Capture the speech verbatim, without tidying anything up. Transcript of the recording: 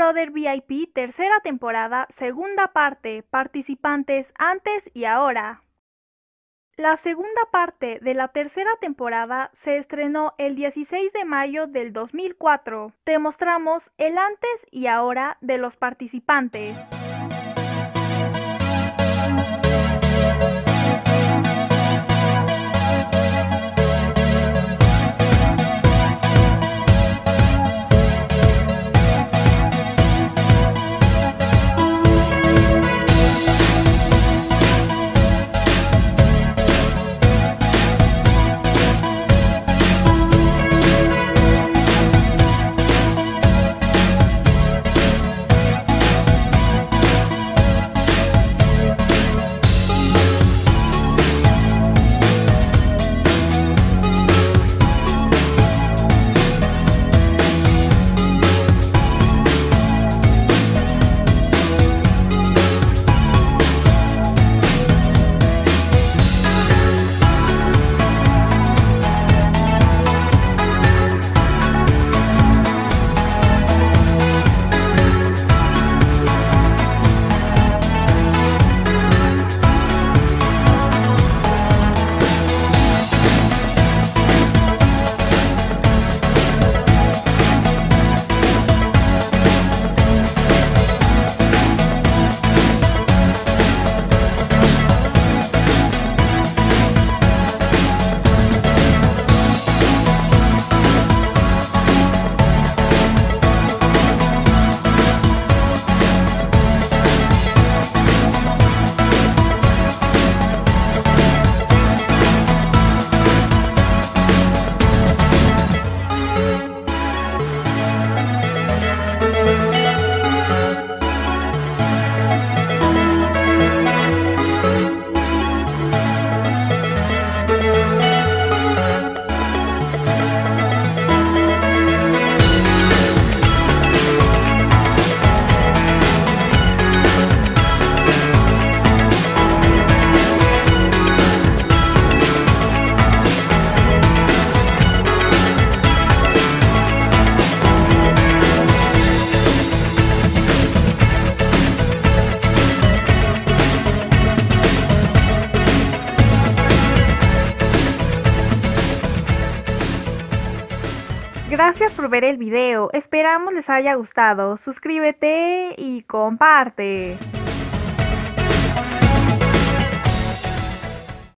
Brother V I P tercera temporada, segunda parte, participantes antes y ahora. La segunda parte de la tercera temporada se estrenó el dieciséis de mayo del dos mil cuatro. Te mostramos el antes y ahora de los participantes. Gracias por ver el video, esperamos les haya gustado, suscríbete y comparte.